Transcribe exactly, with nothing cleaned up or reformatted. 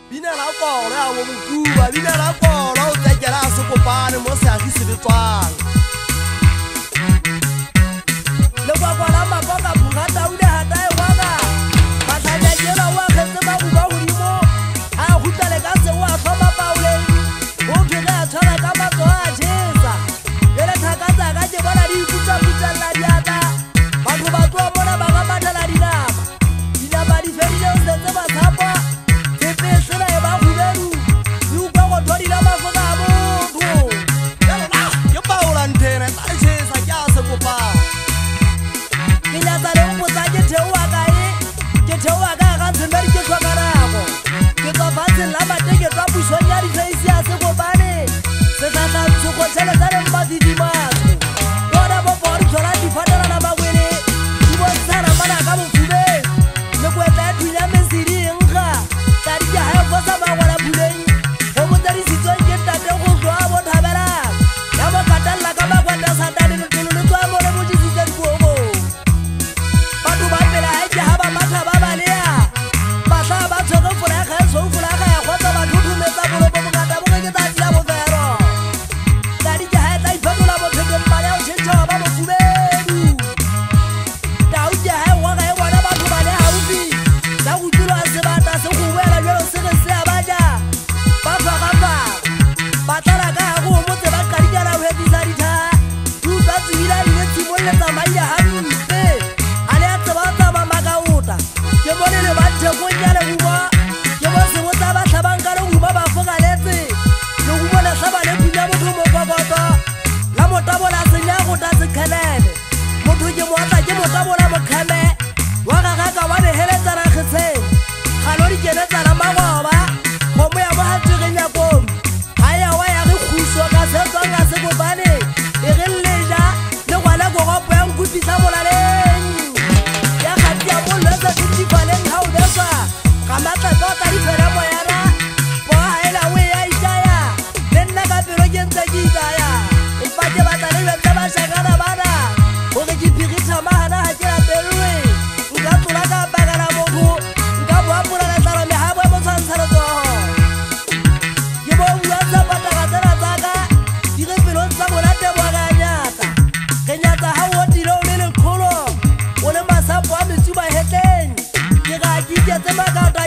Bina la kolo ya wo mokuba, bina la kolo o tsekela se kopane mo se agise le tswang. Le kwa kwa la mapoka bugata ule hata e waka. Matanya jela wa khetse ba buba hodimo. A hutale ka se wa thoma paule. O phela tshwana ka matso a tshesa. Ele thakatsa ka je bona di putsa putsa la diata. Batho ba tlo bona ba ga matala dinama. Dinama di ferile o setse ba thapa. Tepesela e ba huberu. Di ukwa go thodi la mafoka a motho. Ke paola ntene tsa tshesa ke a se kopa. Ke nyatsa le mpotsa ke theoa kae. Ke theoa ka ga ntshembedi ke tlhoka nako. Ke tswa fatsheng la mateke tsa pusong ya difeisi ya se kopane. Se tlatlantsho go tšheleta le mmadidimako. Bona bopori tlhola difatela na makwele. Di bontshana mana ka bofubeng. Le kwetla ya thunya mesidi e nkga. Tadi ke hae fosa magwala puleng. Go motsedisitsweng ke ntate go tloa bo thabelang. Ya mo katalla ka makwata satane letolo le tswa mo le bojisitse dikobo. Batho ba pela hae ke ha ba matha ba balea. Batla ba tshwere fola ya kgaetso fola ya ka ya kgotsa ba thuthumetsa bolobo bongata bo ke tsatsi la bofero. Tadi ke hae tla ifetola bophekeng mane ya o tšhentšha ba bofubedu. Tau ke hae wa gae bona batho ba le haufi. Tsa go tulwa sebata se go boela jalo se re se a baja. Ba fagapa ba tlala ka go motse ba kadikana ho hetisa ditha. Tusa tswila le tshimolle tsamaya hampe. A le a tseba tsama makauta. Ke bone le batho go nyale bua. Ke bo Sebotsa ba tlhabang ka le bua ba fokaletse. Le go bona tlhaba le punya motho mo kokoto. La motabola senya go ta se khelele. Motho ke motla ke motabola mo khame. Wa ga ga ka wa le heletsa ra khetseng. Ga lo di kene tsana magoba. Go mo ya mo ha tsegenya kom. Aya wa ya re khuso ka se tsanga se kopane. E re leja le gwala go go po yang kupisa molaleng. Ya ga tsia mo le tsa di faleng ha o desa. Ka matla ka ta di fela mo yana. Bo haela we ya itaya. Le nna ka pelo ke ntse ke itaya. E pate ba tla le betsa ba shakana bana. Go re ke pirita mahana ha ke la pelwe. Nka tlola ka bagala motho. Nka boa pula la tsara me ha bo mo tshwantsha tsoho. Ke bo bua tsa pata ga tsena tsaka. Di re pelo tsa monate bo ga nyata. Ke nyata ha o dilo le le kholo. O le masapo a metsuba hetleng. Ke ga ke ke tse maka